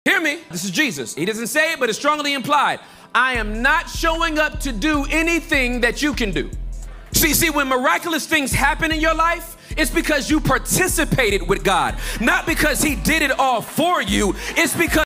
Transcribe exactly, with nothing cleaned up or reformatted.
Hear me, this is Jesus. He doesn't say it, but it's strongly implied. I am not showing up to do anything that you can do. See, see, when miraculous things happen in your life, it's because you participated with God, not because he did it all for you. It's because